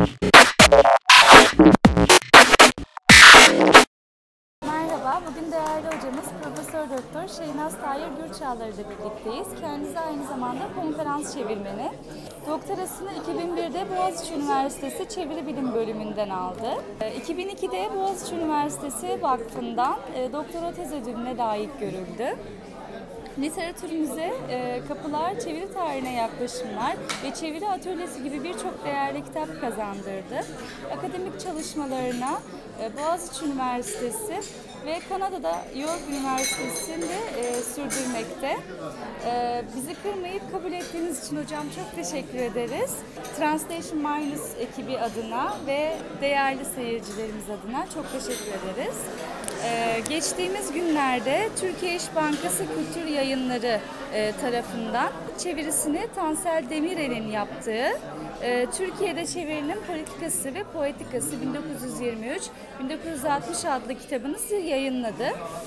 Merhaba, bugün değerli hocamız Profesör Doktor Şeynaz Tahir Gürçağlar ile birlikteyiz. Kendisi aynı zamanda konferans çevirmeni. Doktorasını 2001'de Boğaziçi Üniversitesi Çeviri Bilim Bölümünden aldı. 2002'de Boğaziçi Üniversitesi Vakfı'ndan doktora tez ödülüne layık görüldü. Literatürümüze kapılar, çeviri tarihine yaklaşımlar ve çeviri atölyesi gibi birçok değerli kitap kazandırdı. Akademik çalışmalarına Boğaziçi Üniversitesi ve Kanada'da York Üniversitesi'nde sürdürmekte. Bizi kırmayıp kabul ettiğiniz için hocam çok teşekkür ederiz. Translation Minus ekibi adına ve değerli seyircilerimiz adına çok teşekkür ederiz. Geçtiğimiz günlerde Türkiye İş Bankası Kültür Yayınları tarafından çevirisini Tansel Demirel'in yaptığı Türkiye'de Çevirinin Politikası ve Poetikası 1923-1960 adlı kitabını yayınladı.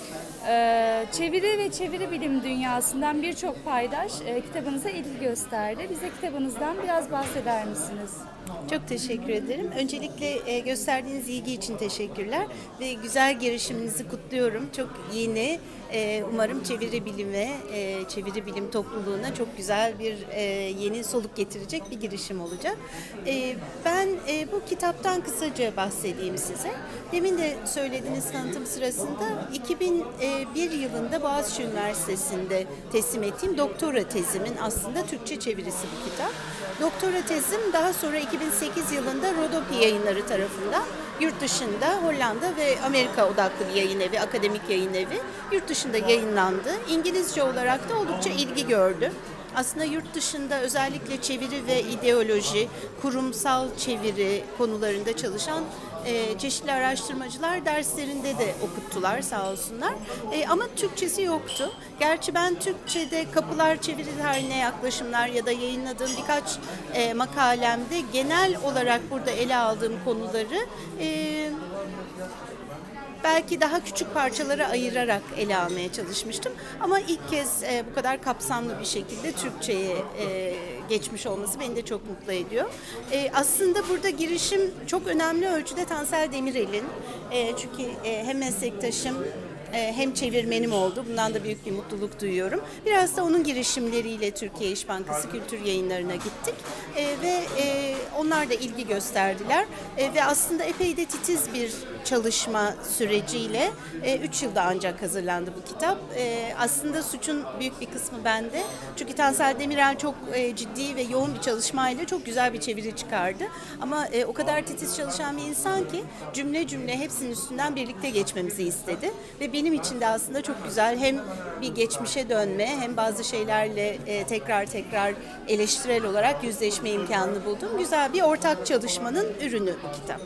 Çeviri ve çeviri bilim dünyasından birçok paydaş kitabınıza ilgi gösterdi. Bize kitabınızdan biraz bahseder misiniz? Çok teşekkür ederim. Öncelikle gösterdiğiniz ilgi için teşekkürler ve güzel girişiminizi kutluyorum. Çok yeni, umarım çeviri bilime, çeviri bilim topluluğuna çok güzel bir yeni soluk getirecek bir girişim olacak. Ben bu kitaptan kısaca bahsedeyim size. Demin de söylediğiniz tanıtım sırasında 2001 yılında Boğaziçi Üniversitesi'nde teslim ettiğim doktora tezimin aslında Türkçe çevirisi bu kitap. Doktora tezim daha sonra 2008 yılında Rodopi Yayınları tarafından yurt dışında Hollanda ve Amerika odaklı bir yayın evi, akademik yayın evi yurt dışında yayınlandı. İngilizce olarak da oldukça ilgi gördü. Aslında yurt dışında özellikle çeviri ve ideoloji, kurumsal çeviri konularında çalışan çeşitli araştırmacılar derslerinde de okuttular sağ olsunlar. Ama Türkçesi yoktu. Gerçi ben Türkçe'de kapılar, çeviri tarihine yaklaşımlar ya da yayınladığım birkaç makalemde genel olarak burada ele aldığım konuları belki daha küçük parçalara ayırarak ele almaya çalışmıştım. Ama ilk kez bu kadar kapsamlı bir şekilde Türkçe'ye geçmiş olması beni de çok mutlu ediyor. Aslında burada girişim çok önemli ölçüde Tansel Demirel'in. Çünkü hem meslektaşım hem çevirmenim oldu. Bundan da büyük bir mutluluk duyuyorum. Biraz da onun girişimleriyle Türkiye İş Bankası Kültür Yayınları'na gittik. Ve onlar da ilgi gösterdiler. Ve aslında epey de titiz bir çalışma süreciyle 3 yılda ancak hazırlandı bu kitap. Aslında suçun büyük bir kısmı bende. Çünkü Tansel Demirel çok ciddi ve yoğun bir çalışmayla çok güzel bir çeviri çıkardı. Ama o kadar titiz çalışan bir insan ki cümle cümle hepsinin üstünden birlikte geçmemizi istedi. Ve benim için de aslında çok güzel hem bir geçmişe dönme hem bazı şeylerle tekrar eleştirel olarak yüzleşme imkanını buldum. Güzel bir ortak çalışmanın ürünü bu kitap.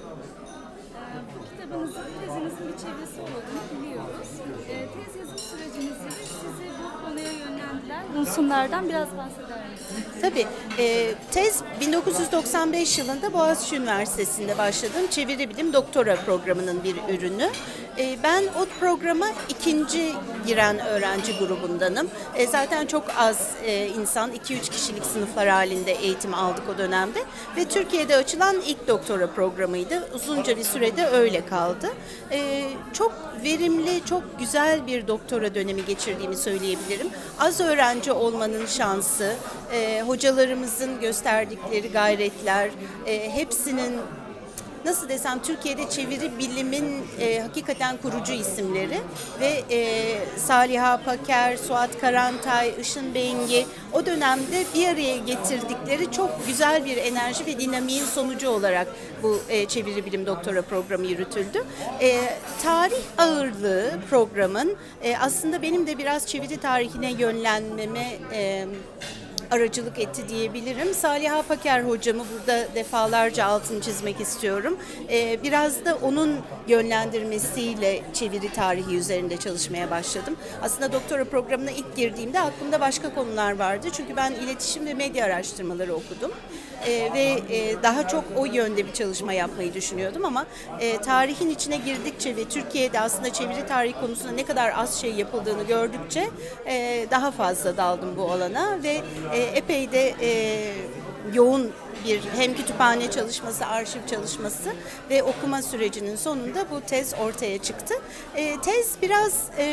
Bu kitabınızın, tezinizin bir çevirisi olduğunu biliyoruz. Tez yazım sürecinizde sizi bu konuya yönlendiren unsurlardan biraz bahseder misiniz? Tabii. Tez 1995 yılında Boğaziçi Üniversitesi'nde başladığım çeviri bilim doktora programının bir ürünü. Ben o programa ikinci giren öğrenci grubundanım. Zaten çok az insan, 2-3 kişilik sınıflar halinde eğitim aldık o dönemde. Ve Türkiye'de açılan ilk doktora programıydı. Uzunca bir sürede öyle kaldı. Çok verimli, çok güzel bir doktora dönemi geçirdiğimi söyleyebilirim. Az öğrenci olmanın şansı, hocalarımızın gösterdikleri gayretler, hepsinin nasıl desem Türkiye'de çeviri bilimin hakikaten kurucu isimleri ve Saliha Paker, Suat Karantay, Işın Bengi o dönemde bir araya getirdikleri çok güzel bir enerji ve dinamiğin sonucu olarak bu çeviri bilim doktora programı yürütüldü. Tarih ağırlığı programın aslında benim de biraz çeviri tarihine yönlenmeme aracılık etti diyebilirim. Saliha Paker hocamı burada defalarca altını çizmek istiyorum. Biraz da onun yönlendirmesiyle çeviri tarihi üzerinde çalışmaya başladım. Aslında doktora programına ilk girdiğimde aklımda başka konular vardı. Çünkü ben iletişim ve medya araştırmaları okudum. Ve daha çok o yönde bir çalışma yapmayı düşünüyordum ama tarihin içine girdikçe ve Türkiye'de aslında çeviri tarihi konusunda ne kadar az şey yapıldığını gördükçe daha fazla daldım bu alana ve epey de yoğun bir hem kütüphane çalışması, arşiv çalışması ve okuma sürecinin sonunda bu tez ortaya çıktı. Tez biraz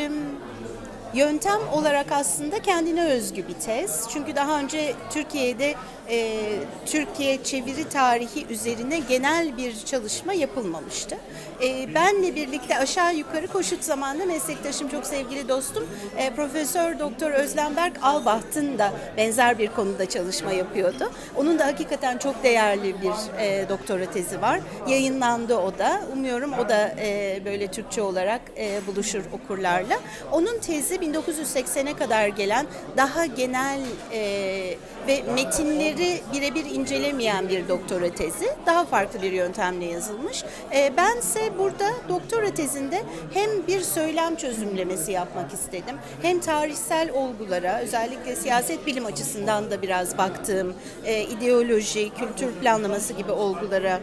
yöntem olarak aslında kendine özgü bir tez. Çünkü daha önce Türkiye'de Türkiye çeviri tarihi üzerine genel bir çalışma yapılmamıştı. Benle birlikte aşağı yukarı koşut zamanında meslektaşım, çok sevgili dostum Profesör Doktor Özlem Berk Albaht'ın da benzer bir konuda çalışma yapıyordu. Onun da hakikaten çok değerli bir doktora tezi var. Yayınlandı o da. Umuyorum o da böyle Türkçe olarak buluşur okurlarla. Onun tezi 1980'e kadar gelen daha genel ve metinleri birebir incelemeyen bir doktora tezi. Daha farklı bir yöntemle yazılmış. Bense burada doktora tezinde hem bir söylem çözümlemesi yapmak istedim, hem tarihsel olgulara, özellikle siyaset bilim açısından da biraz baktığım ideoloji, kültür planlaması gibi olgulara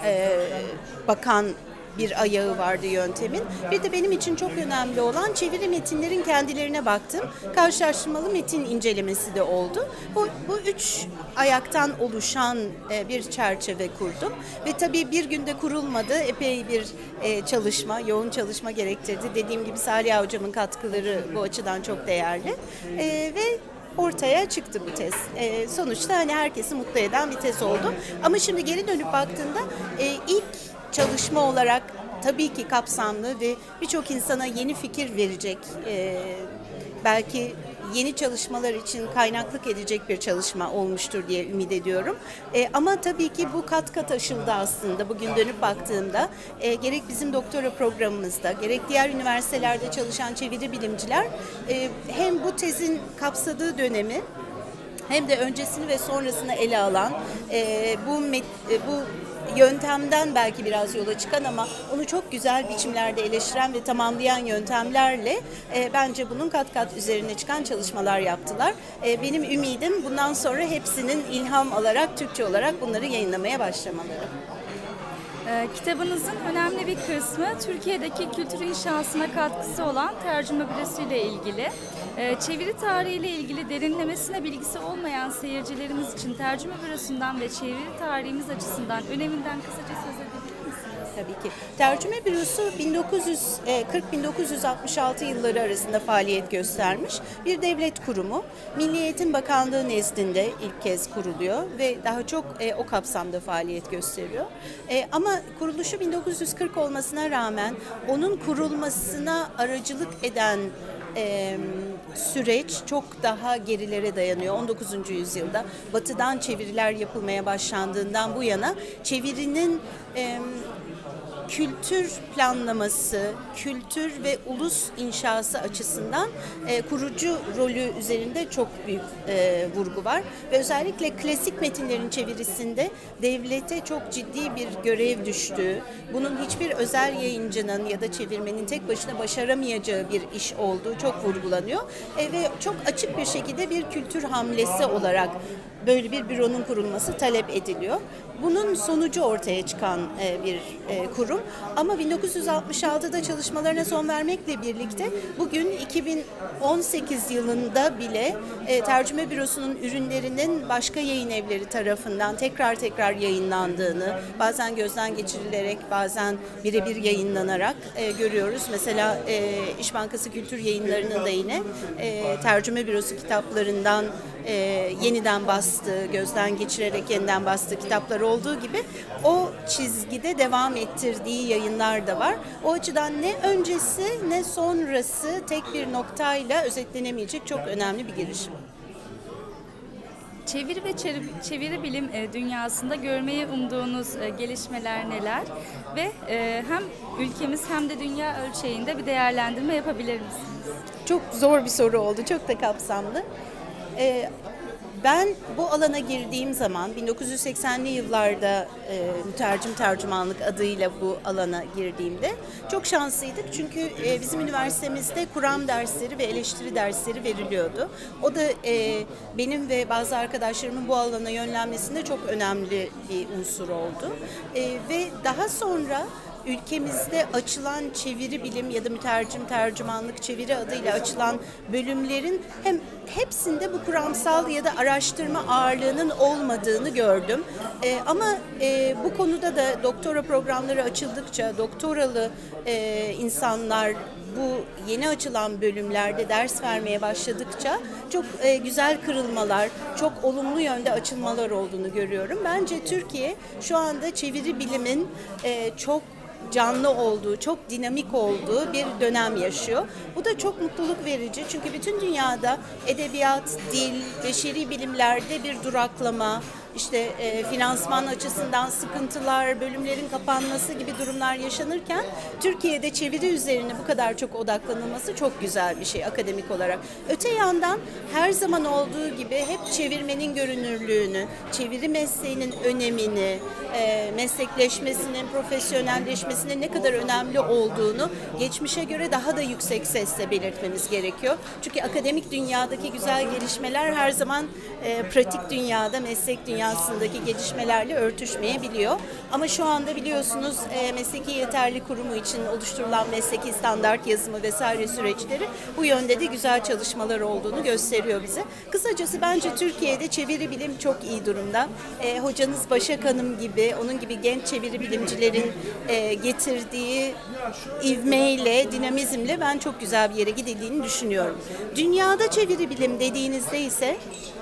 bakan bir ayağı vardı yöntemin. Bir de benim için çok önemli olan çeviri metinlerin kendilerine baktım. Karşılaştırmalı metin incelemesi de oldu. Bu üç ayaktan oluşan bir çerçeve kurdum. Ve tabii bir günde kurulmadı. Epey bir çalışma, yoğun çalışma gerektirdi. Dediğim gibi Salih Hocam'ın katkıları bu açıdan çok değerli. Ve ortaya çıktı bu tez. Sonuçta hani herkesi mutlu eden bir tez oldu. Ama şimdi geri dönüp baktığımda ilk çalışma olarak tabii ki kapsamlı ve birçok insana yeni fikir verecek, belki yeni çalışmalar için kaynaklık edecek bir çalışma olmuştur diye ümit ediyorum. Ama tabii ki bu kat kat aşıldı aslında. Bugün dönüp baktığımda gerek bizim doktora programımızda, gerek diğer üniversitelerde çalışan çeviri bilimciler hem bu tezin kapsadığı dönemi hem de öncesini ve sonrasını ele alan bu yöntemden belki biraz yola çıkan ama onu çok güzel biçimlerde eleştiren ve tamamlayan yöntemlerle bence bunun kat kat üzerine çıkan çalışmalar yaptılar. Benim ümidim bundan sonra hepsinin ilham alarak, Türkçe olarak bunları yayınlamaya başlamaları. Kitabınızın önemli bir kısmı Türkiye'deki kültür inşasına katkısı olan tercüme bürosuyla ilgili. Çeviri tarihiyle ilgili derinlemesine bilgisi olmayan seyircilerimiz için tercüme bürosundan ve çeviri tarihimiz açısından öneminden kısaca söz edebilir misiniz? Tabii ki. Tercüme bürosu 1940-1966 yılları arasında faaliyet göstermiş bir devlet kurumu. Milli Eğitim Bakanlığı nezdinde ilk kez kuruluyor ve daha çok o kapsamda faaliyet gösteriyor. Ama kuruluşu 1940 olmasına rağmen onun kurulmasına aracılık eden süreç çok daha gerilere dayanıyor. 19. yüzyılda Batı'dan çeviriler yapılmaya başlandığından bu yana çevirinin kültür planlaması, kültür ve ulus inşası açısından kurucu rolü üzerinde çok büyük vurgu var. Ve özellikle klasik metinlerin çevirisinde devlete çok ciddi bir görev düştüğü, bunun hiçbir özel yayıncının ya da çevirmenin tek başına başaramayacağı bir iş olduğu çok vurgulanıyor. Ve çok açık bir şekilde bir kültür hamlesi olarak böyle bir büronun kurulması talep ediliyor. Bunun sonucu ortaya çıkan bir kurum. Ama 1966'da çalışmalarına son vermekle birlikte bugün 2018 yılında bile tercüme bürosunun ürünlerinin başka yayın evleri tarafından tekrar yayınlandığını, bazen gözden geçirilerek, bazen birebir yayınlanarak görüyoruz. Mesela İş Bankası Kültür Yayınları'nın da yine tercüme bürosu kitaplarından yeniden bastığı, gözden geçirerek yeniden bastığı kitaplar olduğu gibi o çizgide devam ettirdiği yayınlar da var. O açıdan ne öncesi ne sonrası tek bir noktayla özetlenemeyecek çok önemli bir girişim. Çeviri ve çeviri bilim dünyasında görmeyi umduğunuz gelişmeler neler? Ve hem ülkemiz hem de dünya ölçeğinde bir değerlendirme yapabilir misiniz? Çok zor bir soru oldu, çok da kapsamlı. Ben bu alana girdiğim zaman 1980'li yıllarda mütercim tercümanlık adıyla bu alana girdiğimde çok şanslıydık. Çünkü bizim üniversitemizde kuram dersleri ve eleştiri dersleri veriliyordu. O da benim ve bazı arkadaşlarımın bu alana yönlenmesinde çok önemli bir unsur oldu. Ve daha sonra ülkemizde açılan çeviri bilim ya da mütercim tercümanlık çeviri adıyla açılan bölümlerin hepsinde bu kuramsal ya da araştırma ağırlığının olmadığını gördüm. Ama bu konuda da doktora programları açıldıkça, doktoralı insanlar bu yeni açılan bölümlerde ders vermeye başladıkça çok güzel kırılmalar, çok olumlu yönde açılmalar olduğunu görüyorum. Bence Türkiye şu anda çeviri bilimin çok canlı olduğu, çok dinamik olduğu bir dönem yaşıyor. Bu da çok mutluluk verici çünkü bütün dünyada edebiyat, dil, beşeri bilimlerde bir duraklama, işte finansman açısından sıkıntılar, bölümlerin kapanması gibi durumlar yaşanırken Türkiye'de çeviri üzerine bu kadar çok odaklanılması çok güzel bir şey akademik olarak. Öte yandan her zaman olduğu gibi hep çevirmenin görünürlüğünü, çeviri mesleğinin önemini, meslekleşmesinin, profesyonelleşmesinin ne kadar önemli olduğunu geçmişe göre daha da yüksek sesle belirtmemiz gerekiyor. Çünkü akademik dünyadaki güzel gelişmeler her zaman pratik dünyada, meslek dünyasındaki gelişmelerle örtüşmeyebiliyor. Ama şu anda biliyorsunuz mesleki yeterli kurumu için oluşturulan mesleki standart yazımı vesaire süreçleri bu yönde de güzel çalışmalar olduğunu gösteriyor bize. Kısacası bence Türkiye'de çeviri bilim çok iyi durumda. Hocanız Başak Hanım gibi, onun gibi genç çeviri bilimcilerin getirdiği ivmeyle, dinamizmle ben çok güzel bir yere gidildiğini düşünüyorum. Dünyada çeviri bilim dediğinizde ise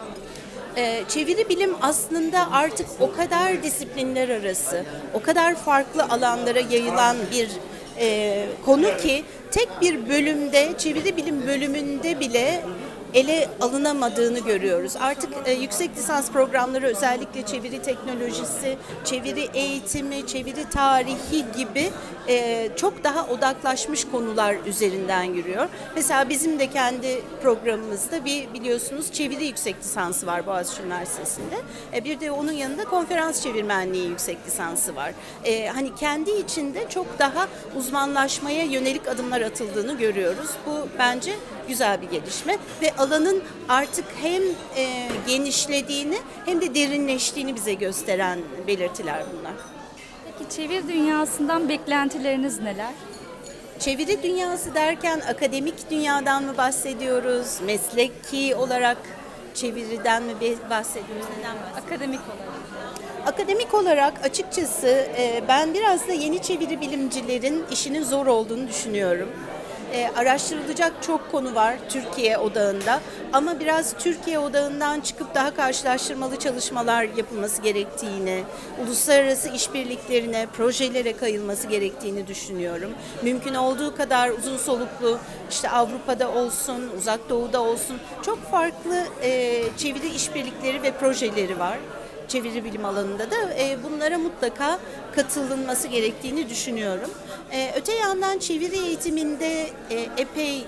çeviri bilim aslında artık o kadar disiplinler arası, o kadar farklı alanlara yayılan bir konu ki tek bir bölümde, çeviri bilim bölümünde bile ele alınamadığını görüyoruz. Artık yüksek lisans programları özellikle çeviri teknolojisi, çeviri eğitimi, çeviri tarihi gibi çok daha odaklaşmış konular üzerinden yürüyor. Mesela bizim de kendi programımızda biliyorsunuz çeviri yüksek lisansı var Boğaziçi Üniversitesi'nde. Bir de onun yanında konferans çevirmenliği yüksek lisansı var. Hani kendi içinde çok daha uzmanlaşmaya yönelik adımlar atıldığını görüyoruz. Bu bence güzel bir gelişme ve alanın artık hem genişlediğini hem de derinleştiğini bize gösteren belirtiler bunlar. Peki çeviri dünyasından beklentileriniz neler? Çeviri dünyası derken akademik dünyadan mı bahsediyoruz? Mesleki olarak çeviriden mi bahsediyoruz? Neden bahsediyoruz? Akademik olarak. Akademik olarak açıkçası ben biraz da yeni çeviri bilimcilerin işinin zor olduğunu düşünüyorum. Araştırılacak çok konu var Türkiye odağında ama biraz Türkiye odağından çıkıp daha karşılaştırmalı çalışmalar yapılması gerektiğini, uluslararası işbirliklerine, projelere kayılması gerektiğini düşünüyorum. Mümkün olduğu kadar uzun soluklu işte Avrupa'da olsun, Uzak Doğu'da olsun çok farklı çeviri işbirlikleri ve projeleri var. Çeviri bilim alanında da bunlara mutlaka katılınması gerektiğini düşünüyorum. Öte yandan çeviri eğitiminde epey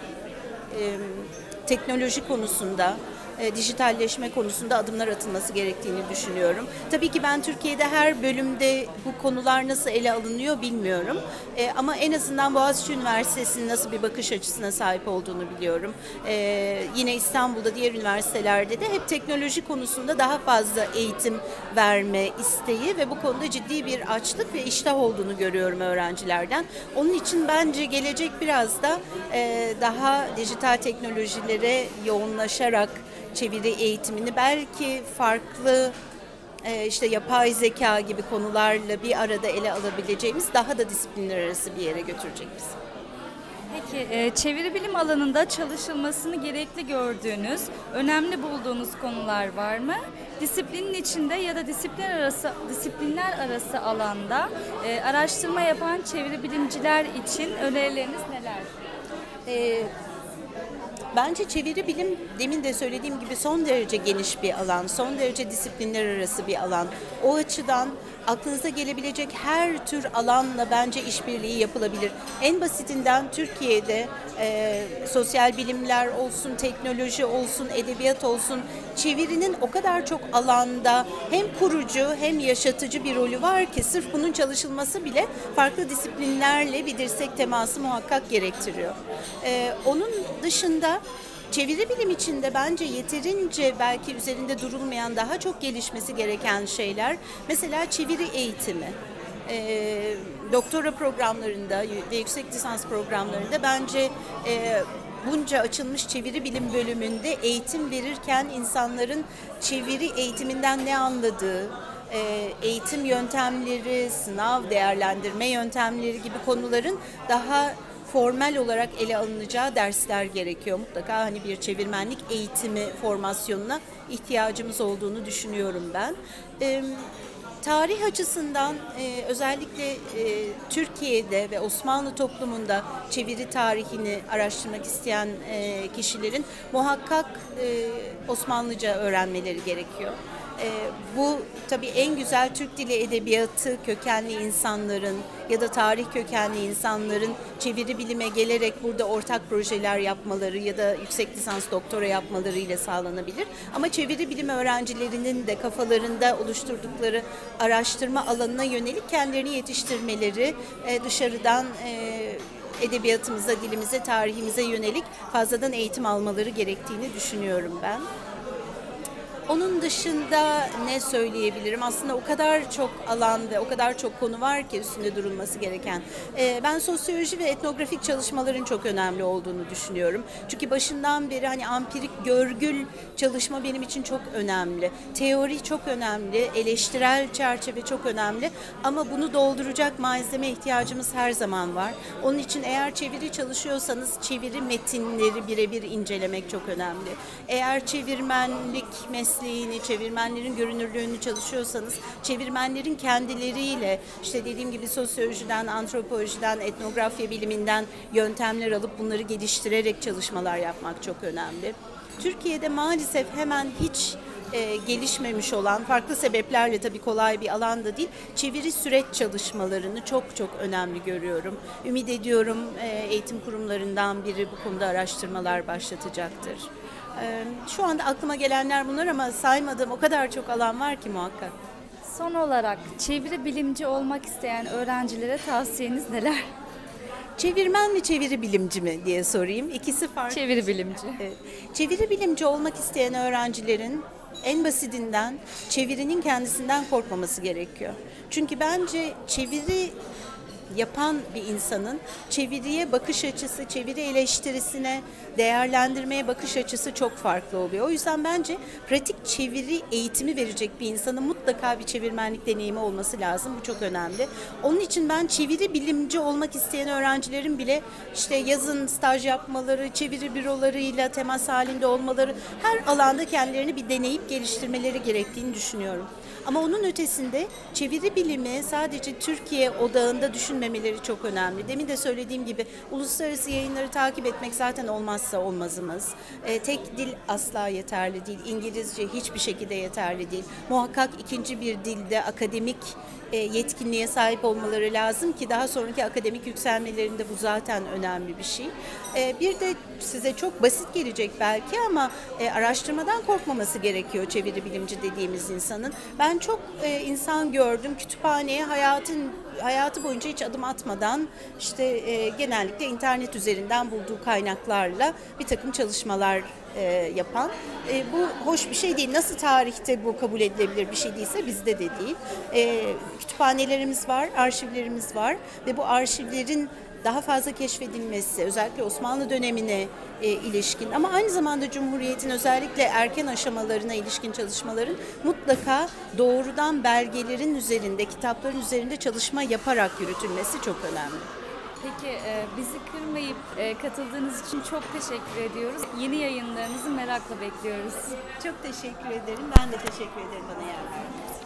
teknoloji konusunda, dijitalleşme konusunda adımlar atılması gerektiğini düşünüyorum. Tabii ki ben Türkiye'de her bölümde bu konular nasıl ele alınıyor bilmiyorum. Ama en azından Boğaziçi Üniversitesi'nin nasıl bir bakış açısına sahip olduğunu biliyorum. Yine İstanbul'da diğer üniversitelerde de hep teknoloji konusunda daha fazla eğitim verme isteği ve bu konuda ciddi bir açlık ve iştah olduğunu görüyorum öğrencilerden. Onun için bence gelecek biraz da daha dijital teknolojilere yoğunlaşarak çeviri eğitimini belki farklı işte yapay zeka gibi konularla bir arada ele alabileceğimiz daha da disiplinler arası bir yere götürecek bizi. Peki çeviri bilim alanında çalışılmasını gerekli gördüğünüz, önemli bulduğunuz konular var mı? Disiplinin içinde ya da disiplinler arası alanda araştırma yapan çeviri bilimciler için önerileriniz neler? Bence çeviri bilim demin de söylediğim gibi son derece geniş bir alan, son derece disiplinler arası bir alan. O açıdan aklınıza gelebilecek her tür alanla bence işbirliği yapılabilir. En basitinden Türkiye'de sosyal bilimler olsun, teknoloji olsun, edebiyat olsun, çevirinin o kadar çok alanda hem kurucu hem yaşatıcı bir rolü var ki sırf bunun çalışılması bile farklı disiplinlerle bir dirsek teması muhakkak gerektiriyor. Onun dışında çeviri bilim içinde bence yeterince belki üzerinde durulmayan daha çok gelişmesi gereken şeyler mesela çeviri eğitimi. doktora programlarında ve yüksek lisans programlarında bence bunca açılmış çeviri bilim bölümünde eğitim verirken insanların çeviri eğitiminden ne anladığı, eğitim yöntemleri, sınav değerlendirme yöntemleri gibi konuların daha formal olarak ele alınacağı dersler gerekiyor. Mutlaka hani bir çevirmenlik eğitimi formasyonuna ihtiyacımız olduğunu düşünüyorum ben. Tarih açısından özellikle Türkiye'de ve Osmanlı toplumunda çeviri tarihini araştırmak isteyen kişilerin muhakkak Osmanlıca öğrenmeleri gerekiyor. Bu tabii en güzel Türk Dili Edebiyatı kökenli insanların ya da tarih kökenli insanların çeviri bilime gelerek burada ortak projeler yapmaları ya da yüksek lisans doktora yapmaları ile sağlanabilir. Ama çeviri bilimi öğrencilerinin de kafalarında oluşturdukları araştırma alanına yönelik kendilerini yetiştirmeleri, dışarıdan edebiyatımıza, dilimize, tarihimize yönelik fazladan eğitim almaları gerektiğini düşünüyorum ben. Onun dışında ne söyleyebilirim? Aslında o kadar çok alan ve o kadar çok konu var ki üstünde durulması gereken. Ben sosyoloji ve etnografik çalışmaların çok önemli olduğunu düşünüyorum. Çünkü başından beri hani ampirik, görgül çalışma benim için çok önemli. Teori çok önemli, eleştirel çerçeve çok önemli. Ama bunu dolduracak malzeme ihtiyacımız her zaman var. Onun için eğer çeviri çalışıyorsanız çeviri metinleri birebir incelemek çok önemli. Eğer çevirmenlik mesleğini, çevirmenlerin görünürlüğünü çalışıyorsanız çevirmenlerin kendileriyle işte dediğim gibi sosyolojiden, antropolojiden, etnografya biliminden yöntemler alıp bunları geliştirerek çalışmalar yapmak çok önemli. Türkiye'de maalesef hemen hiç gelişmemiş olan, farklı sebeplerle tabii kolay bir alanda değil, çeviri süreç çalışmalarını çok çok önemli görüyorum. Ümit ediyorum eğitim kurumlarından biri bu konuda araştırmalar başlatacaktır. Şu anda aklıma gelenler bunlar ama saymadığım o kadar çok alan var ki muhakkak. Son olarak çeviri bilimci olmak isteyen öğrencilere tavsiyeniz neler? Çevirmen mi çeviri bilimci mi diye sorayım. İkisi farklı. Çeviri bilimci. Evet. Çeviri bilimci olmak isteyen öğrencilerin en basitinden çevirinin kendisinden korkmaması gerekiyor. Çünkü bence çeviri yapan bir insanın çeviriye bakış açısı, çeviri eleştirisine, değerlendirmeye bakış açısı çok farklı oluyor. O yüzden bence pratik çeviri eğitimi verecek bir insanın mutlaka bir çevirmenlik deneyimi olması lazım. Bu çok önemli. Onun için ben çeviri bilimci olmak isteyen öğrencilerin bile işte yazın staj yapmaları, çeviri bürolarıyla temas halinde olmaları, her alanda kendilerini bir deneyip geliştirmeleri gerektiğini düşünüyorum. Ama onun ötesinde çeviri bilimi sadece Türkiye odağında düşünmemeleri çok önemli. Demin de söylediğim gibi uluslararası yayınları takip etmek zaten olmazsa olmazımız. Tek dil asla yeterli değil. İngilizce hiçbir şekilde yeterli değil. Muhakkak ikinci bir dilde akademik yetkinliğe sahip olmaları lazım ki daha sonraki akademik yükselmelerinde bu zaten önemli bir şey. Bir de size çok basit gelecek belki ama araştırmadan korkmaması gerekiyor çeviri bilimci dediğimiz insanın. Ben çok insan gördüm kütüphaneye hayatı boyunca hiç adım atmadan işte genellikle internet üzerinden bulduğu kaynaklarla bir takım çalışmalar yapan. Bu hoş bir şey değil. Nasıl tarihte bu kabul edilebilir bir şey değilse bizde de değil. Kütüphanelerimiz var, arşivlerimiz var ve bu arşivlerin daha fazla keşfedilmesi, özellikle Osmanlı dönemine ilişkin ama aynı zamanda Cumhuriyet'in özellikle erken aşamalarına ilişkin çalışmaların mutlaka doğrudan belgelerin üzerinde, kitapların üzerinde çalışma yaparak yürütülmesi çok önemli. Peki bizi kırmayıp katıldığınız için çok teşekkür ediyoruz. Yeni yayınlarınızı merakla bekliyoruz. Çok teşekkür ederim. Ben de teşekkür ederim bana yer verdiğiniz için.